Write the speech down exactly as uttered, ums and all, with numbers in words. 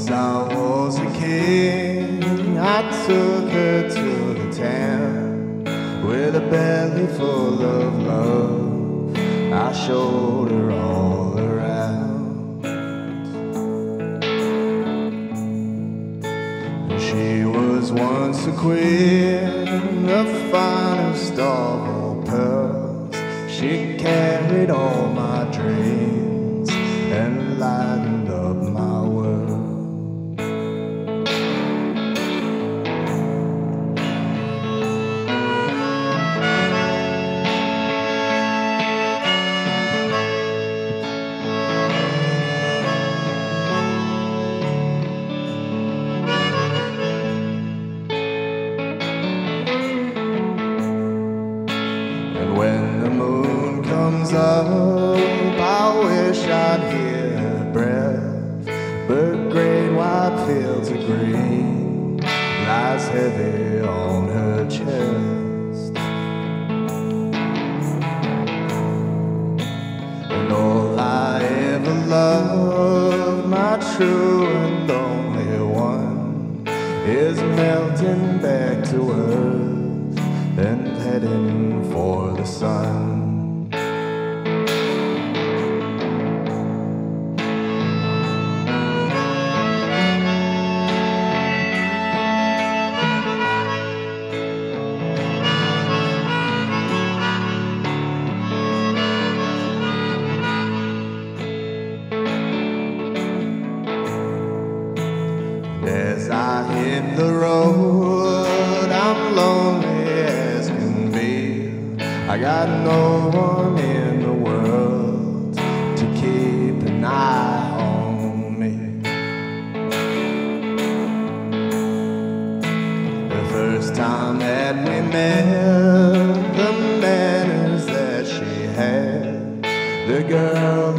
Once I was a kid, I took her to the town with a belly full of love. I showed her all around. She was once a queen, the finest of all pearls. She carried all my dreams and lightened up my world. And when the moon comes up, I wish I'd hear her breath. But great white fields of green lies heavy on her chest. And all I ever loved, my true and only one, is melting back to earth and heading for the sun. As I hit the road, I'm lonely as can be. I got no one in the world to keep an eye on me. The first time that we met, the manners that she had, the girl